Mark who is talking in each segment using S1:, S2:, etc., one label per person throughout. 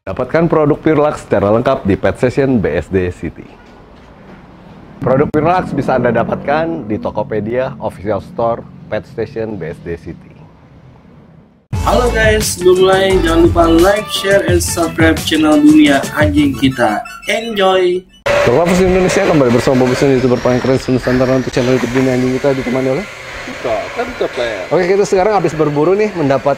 S1: Dapatkan produk Purelax secara lengkap di Pet Station BSD City. Produk Purelax bisa Anda dapatkan di Tokopedia, Official Store, Pet Station BSD City.
S2: Halo guys, sebelum mulai jangan lupa like, share, and subscribe channel Dunia Anjing kita. Enjoy!
S1: Lovers Indonesia kembali bersama Bobby, youtuber paling keren Nusantara untuk channel YouTube Dunia Anjing kita, ditemani oleh Oke, kita sekarang habis berburu nih, mendapat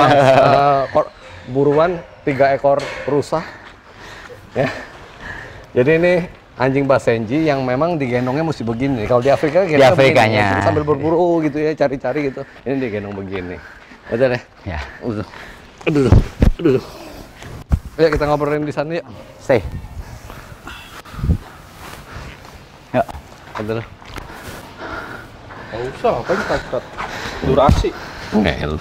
S1: buruan 3 ekor rusa ya. Jadi ini anjing Basenji yang memang digendongnya mesti begini. Kalau di Afrika
S3: di Afrikanya
S1: begini, sambil berburu gitu ya, cari-cari gitu. Ini digendong begini. Betul ya?
S3: Ya.
S1: Aduh. Ayo kita ngobrolin di sana yuk.
S3: Stay. Yuk.
S1: Betul.
S2: Gak usah, apa ini cut durasi.
S1: Ngel.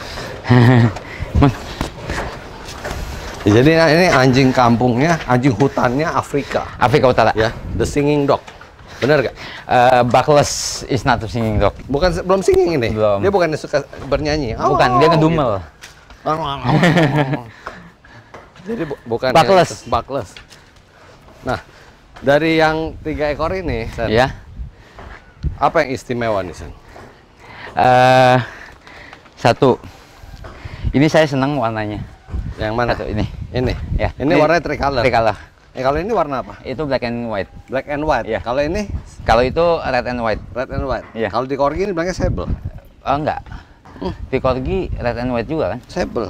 S1: Jadi ini anjing kampungnya, anjing hutannya Afrika
S3: Utara.
S1: ya, the singing dog. Benar gak?
S3: Buckless is not a singing dog.
S1: Belum singing ini.
S3: Belum.
S1: Dia bukan suka bernyanyi.
S3: Bukan, dia ngedumel.
S1: Gitu. Jadi bukan
S3: Buckless.
S1: Buckless. Nah, dari yang 3 ekor ini, Sen,
S3: Ya.
S1: apa yang istimewa nih, Sen?
S3: Satu. Ini saya senang warnanya.
S1: Yang mana?
S3: Satu ini.
S1: Ini.
S3: Ya.
S1: Ini warnanya tricolor.
S3: Tricolor.
S1: Kalau ini warna apa?
S3: Itu black and white.
S1: Black and white.
S3: Ya.
S1: Kalau ini
S3: Kalau itu red and white.
S1: red and white.
S3: Iya.
S1: Kalau di corgi ini bilangnya sable.
S3: Oh enggak. Di corgi red and white juga kan?
S1: Sable.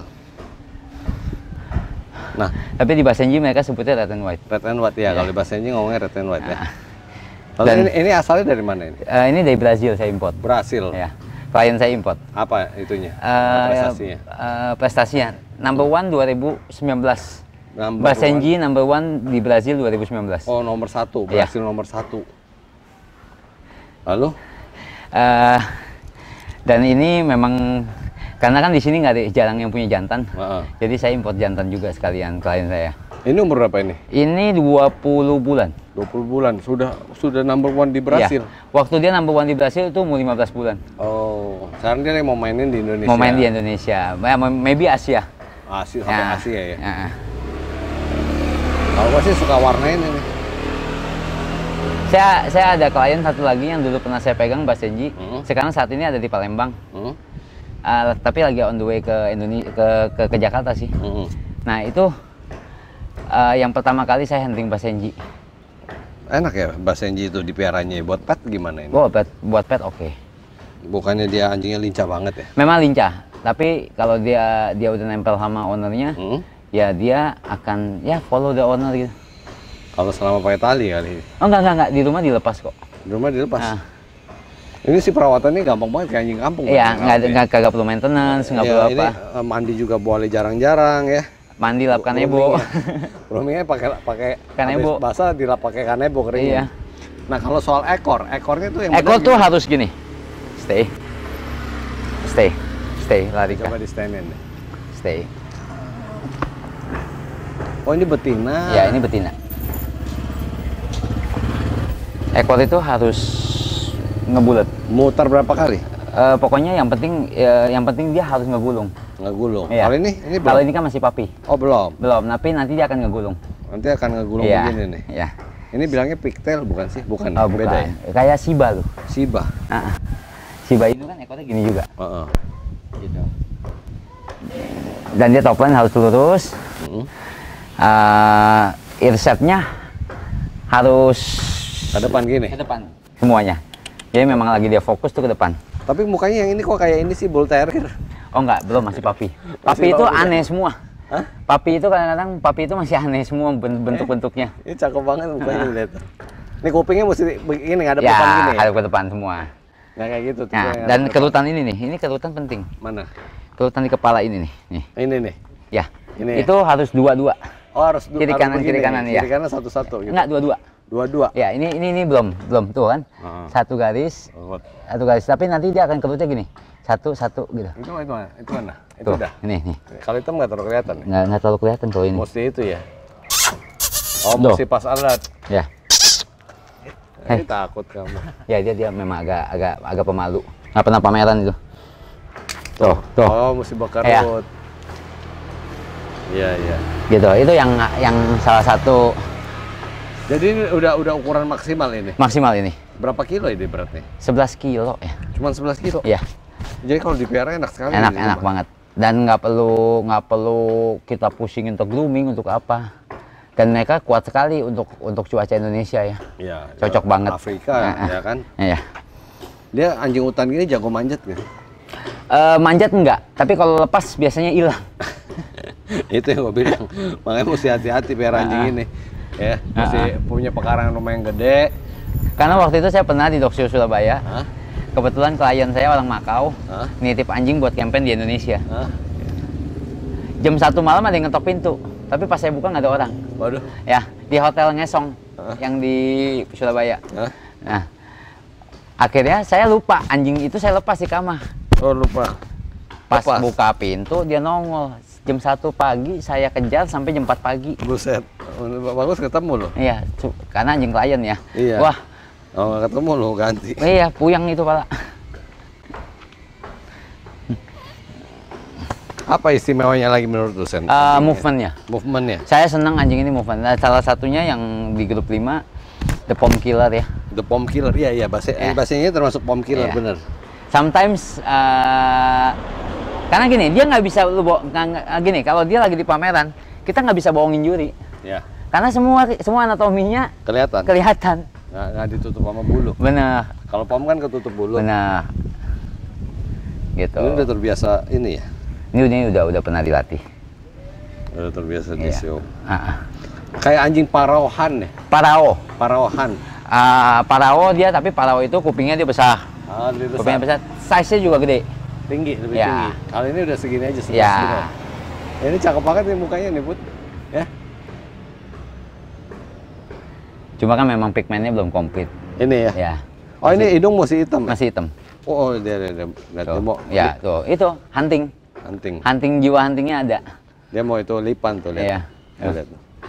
S1: Nah,
S3: Tapi di Basenji mereka sebutnya red and white.
S1: red and white ya.
S3: Iya.
S1: Kalau di bahasa Inggris ngomongnya red and white ya.
S3: Nah.
S1: Kalau
S3: Dan-
S1: ini asalnya dari mana ini?
S3: Ini dari Brazil saya import.
S1: Brasil.
S3: Ya. Klien saya import.
S1: Apa itunya?
S3: Prestasinya. Prestasinya number 1 2019. Basenji number 1 di Brazil 2019.
S1: Oh, nomor 1.
S3: Iya.
S1: Brasil nomor 1. Lalu?
S3: Dan ini memang karena kan di sini nggak ada, jarang yang punya jantan.
S1: Heeh.
S3: Jadi saya import jantan juga sekalian klien saya.
S1: Ini umur berapa ini?
S3: Ini 20 bulan.
S1: 20 bulan. Sudah number 1 di Brasil.
S3: Iya. Waktu dia number 1 di Brasil itu umur 15 bulan.
S1: Oh, sekarang dia mau mainin di Indonesia.
S3: Mau main di Indonesia. Maybe Asia.
S1: Asia sampai
S3: Ya.
S1: Asia ya.
S3: Ya.
S1: Kalau gua sih suka warna ini nih.
S3: Saya ada klien satu lagi yang dulu pernah saya pegang Basenji. Sekarang saat ini ada di Palembang. Tapi lagi on the way ke Indonesia, ke Jakarta sih. Nah itu yang pertama kali saya hunting Basenji.
S1: Enak ya Basenji itu dipiaranya. Buat pet gimana ini?
S3: Buat pet oke.
S1: Bukannya dia anjingnya lincah banget ya?
S3: Memang lincah, tapi kalau dia udah nempel sama ownernya, ya dia akan ya follow the owner gitu.
S1: Kalau selama pakai tali kali.
S3: Oh enggak, di rumah dilepas kok.
S1: Di rumah dilepas.
S3: Nah.
S1: Ini sih perawatannya gampang banget kayak anjing kampung.
S3: Iya, kagak perlu maintenance, nggak perlu
S1: ini
S3: apa.
S1: mandi juga boleh jarang-jarang ya.
S3: Mandi lap kanebo.
S1: Groomingnya pakai
S3: Kanebo.
S1: habis basah dilap pakai kanebo keringnya.
S3: Iya.
S1: Nah kalau soal ekornya tuh yang
S3: Ekor
S1: benar
S3: tuh
S1: gimana?
S3: harus gini. Stay, lari
S1: Coba
S3: kah?
S1: di standin deh.
S3: Stay.
S1: Oh ini betina.
S3: Ya, ini betina. Ekor itu harus ngebulet.
S1: Muter berapa kali?
S3: Pokoknya yang penting dia harus ngegulung.
S1: Ngegulung.
S3: Iya.
S1: Kalau ini belum.
S3: Kalau ini kan masih papi.
S1: Oh belum.
S3: Belum, tapi nanti dia akan ngegulung.
S1: Nanti akan ngegulung
S3: Iya.
S1: begini nih.
S3: Iya.
S1: Ini bilangnya pigtail bukan sih? Bukan.
S3: Oh,
S1: Beda ya.
S3: bukan. Kayak Shiba loh.
S1: Shiba.
S3: Shiba itu kan ekornya gini juga.
S1: Heeh.
S3: Gitu. Dan dia topline harus lurus. Earsetnya harus
S1: Ke depan gini.
S3: ke depan semuanya. Jadi memang lagi dia fokus tuh ke depan.
S1: Tapi mukanya yang ini kok kayak ini sih bull terrier.
S3: Oh enggak, belum, masih papi. Papi
S1: Masih
S3: itu
S1: papi,
S3: aneh semua.
S1: Hah?
S3: Papi itu kadang-kadang masih aneh semua bentuk-bentuknya.
S1: Ini cakep banget mukanya lihat. Ini kupingnya mesti begini ngadep
S3: Ya,
S1: depan gini.
S3: ada ke depan semua.
S1: Nah kayak gitu tuh.
S3: Nah,
S1: yang
S3: dan
S1: ngadep depan.
S3: kerutan ini nih, ini kerutan penting.
S1: Mana?
S3: Kerutan di kepala ini nih. Nih.
S1: Ini nih.
S3: Ya.
S1: Ini ya?
S3: Itu harus dua-dua.
S1: Oh harus
S3: Kiri
S1: harus
S3: kanan,
S1: begini.
S3: kiri kanan, ya.
S1: Kiri kanan satu-satu gitu.
S3: Enggak, dua-dua.
S1: Dua-dua.
S3: Ya, ini belum tuh kan. Satu garis,
S1: Oh,
S3: satu garis. Tapi nanti dia akan kerutnya gini. Satu gitu.
S1: itu mana? Itu mana? Itu
S3: Tuh,
S1: udah.
S3: ini.
S1: Kalau hitam nggak terlalu kelihatan ya?
S3: Nggak terlalu kelihatan kalau ini.
S1: Mesti itu ya. Oh,
S3: Duh.
S1: mesti pas alat.
S3: Ya.
S1: Ini takut kamu.
S3: Ya, dia memang agak pemalu. Nggak pernah pameran itu. Tuh.
S1: Oh, mesti bakar
S3: Ya.
S1: rumput. Iya, iya.
S3: Gitu. Itu yang salah satu.
S1: Jadi ini udah ukuran maksimal ini.
S3: Maksimal ini.
S1: Berapa kilo ini beratnya?
S3: 11 kilo ya.
S1: Cuman 11 kilo.
S3: Iya.
S1: Jadi kalau dipelihara enak sekali.
S3: Enak banget. Dan nggak perlu kita pusing untuk grooming untuk apa. Dan mereka kuat sekali untuk cuaca Indonesia ya.
S1: Iya.
S3: Cocok banget.
S1: Afrika ya kan.
S3: Iya.
S1: Dia anjing hutan gini jago manjat gitu.
S3: Manjat enggak, tapi kalau lepas biasanya hilang.
S1: Itu yang gue bilang. Makanya mesti hati-hati pelihara anjing ini. Ya, mesti punya pekarangan rumah yang gede.
S3: Karena waktu itu saya pernah di Dog Show Surabaya. Kebetulan klien saya orang Makau, nitip anjing buat campaign di Indonesia. Jam 1 malam ada yang ngetok pintu, tapi pas saya buka nggak ada orang.
S1: Waduh.
S3: Ya, di Hotel Ngesong yang di Surabaya. Nah, akhirnya saya lupa anjing itu saya lepas di kamar.
S1: Oh, lupa.
S3: Pas buka pintu dia nongol. Jam 1 pagi saya kejar sampai jam 4 pagi.
S1: Buset. Bagus ketemu loh.
S3: Iya, karena anjing klien ya.
S1: Iya.
S3: Wah.
S1: Oh, ketemu loh ganti.
S3: Iya, puyang itu pala.
S1: Apa istimewanya lagi menurut dosen?
S3: Movementnya.
S1: Movementnya.
S3: Saya senang anjing ini movement. Nah, salah satunya yang di grup 5, The Pom Killer ya.
S1: The Pom Killer, iya bahasanya termasuk Pom Killer, bener.
S3: Sometimes karena gini, dia nggak bisa gini. Kalau dia lagi di pameran, kita nggak bisa bohongin juri.
S1: Ya.
S3: Karena semua anatominya kelihatan.
S1: Nggak ditutup sama bulu.
S3: Benar.
S1: Kalau pom kan ketutup bulu.
S3: Benar. Gitu.
S1: Ini udah terbiasa ini ya.
S3: Ini udah pernah dilatih.
S1: Udah terbiasa di show.
S3: Ah.
S1: Kayak anjing paraohan ya. Paraohan.
S3: Parao dia, tapi parao itu kupingnya dia besar.
S1: Lebih besar.
S3: Kupingnya besar. Size-nya juga gede.
S1: Tinggi, lebih
S3: Ya.
S1: tinggi. Kalau ini udah segini aja, 11
S3: Ya.
S1: kilo. Ini cakep banget nih mukanya nih, Put. Ya.
S3: Cuma kan memang pigmentnya belum komplit.
S1: Ini ya.
S3: Ya.
S1: Oh, ini hidung masih hitam.
S3: Masih hitam.
S1: Oh, dia mau.
S3: Ya, tuh. Itu hunting. Hunting, jiwa huntingnya ada.
S1: Dia mau itu lipan tuh, lihat.
S3: Iya.
S1: Lihat.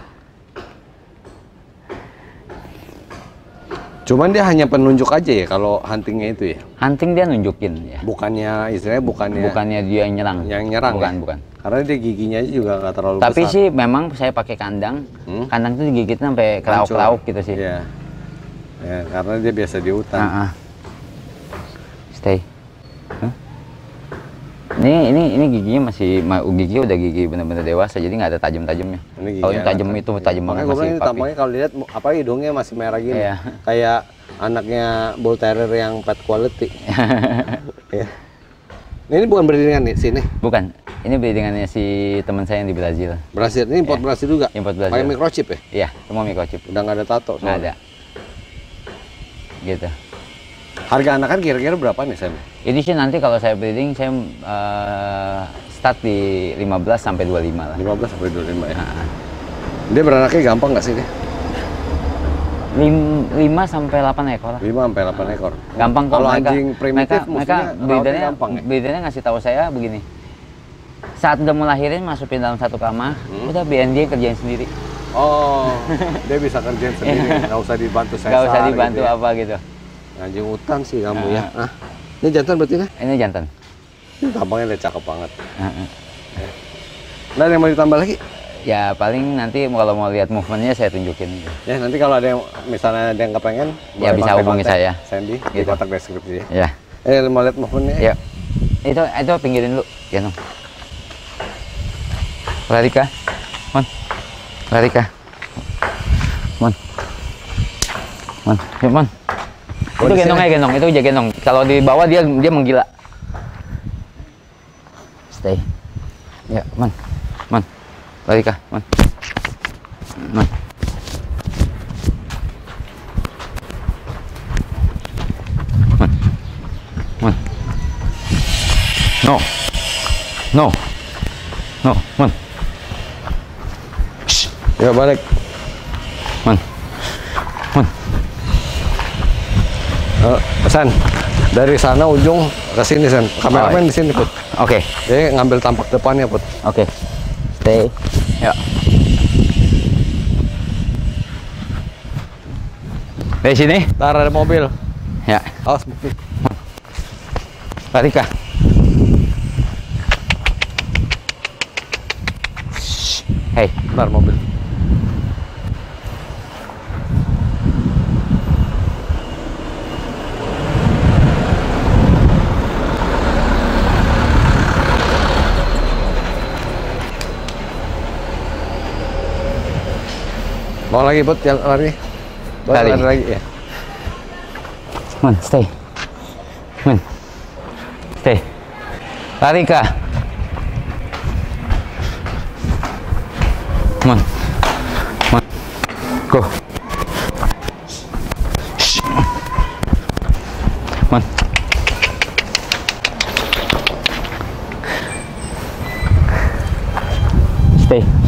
S1: Cuman dia hanya penunjuk aja ya kalau huntingnya itu ya.
S3: Hunting dia nunjukin ya.
S1: Bukannya
S3: dia yang nyerang.
S1: Yang nyerang.
S3: Bukan.
S1: Karena dia giginya juga nggak terlalu besar.
S3: Tapi sih memang saya pakai kandang. Kandang itu digigit sampai kelauk-kelauk gitu sih.
S1: Iya. Ya, karena dia biasa di hutan.
S3: Stay. Ini giginya masih gigi udah gigi benar-benar dewasa, jadi nggak ada tajam-tajamnya. Kalau ini tajam itu tajam banget masih papi.
S1: Tampaknya kalau lihat apa hidungnya masih merah gini.
S3: Iya.
S1: Kayak anaknya Bull Terrier yang pet quality. Ya. Ini bukan breedingan nih sini.
S3: Bukan. Ini breedingannya si teman saya yang di Brazil.
S1: Brazil. Ini import Brazil juga.
S3: Import Brazil.
S1: Pakai microchip ya?
S3: Iya, semua microchip.
S1: Udah nggak ada tato.
S3: Nggak ada. Gitu.
S1: Harga anakan kira-kira berapa nih, Sam?
S3: Ini sih nanti kalau saya breeding saya start di 15 sampai 25 lah.
S1: 15 sampai 25 ya. Dia beranaknya gampang nggak sih dia?
S3: 5 sampai 8 ekor lah.
S1: 5 sampai 8 ekor.
S3: Gampang
S1: kalau anjing primitif
S3: mereka breedernya ngasih tahu saya begini. Saat udah mau lahirin masukin dalam satu kamar, udah biarin dia kerjain sendiri.
S1: Oh, dia bisa kerjain sendiri, nggak usah dibantu saya.
S3: Nggak usah dibantu gitu apa gitu.
S1: Anjing hutan sih kamu ya. Ini jantan berarti kan?
S3: Ini jantan.
S1: Ini tampangnya udah cakep banget. Nah, yang mau ditambah lagi?
S3: Ya paling nanti kalau mau lihat movementnya saya tunjukin.
S1: Ya nanti kalau ada yang misalnya ada yang kepengen,
S3: ya bisa hubungi saya.
S1: Sandy
S3: gitu.
S1: Di kotak deskripsi
S3: ya.
S1: Mau lihat movementnya?
S3: Ya. Itu pinggirin dulu, ya Nong. Larika, Mon. Larika, Mon. Ya, Mon. Itu gendong, itu aja gendong. Kalau di bawah dia menggila. Stay. Ya, Mon. Larika, Mon. Mon. No, Mon.
S1: Shh. Ya balik.
S3: Mon.
S1: San, dari sana ujung ke sini San. Kameramen di sini Put.
S3: Oke.
S1: Jadi ngambil tampak depannya Put.
S3: Oke. Stay. Ya. Dari sini.
S1: Taruh ada mobil.
S3: Ya.
S1: Awas mobil.
S3: Larika. Hey.
S1: Bentar mobil. Mau lagi Bud, jalan lari. Lari lagi ya.
S3: Man, stay. Man. Stay. Lari kah? Come on. Come on. Go. Shh. Come on. Stay.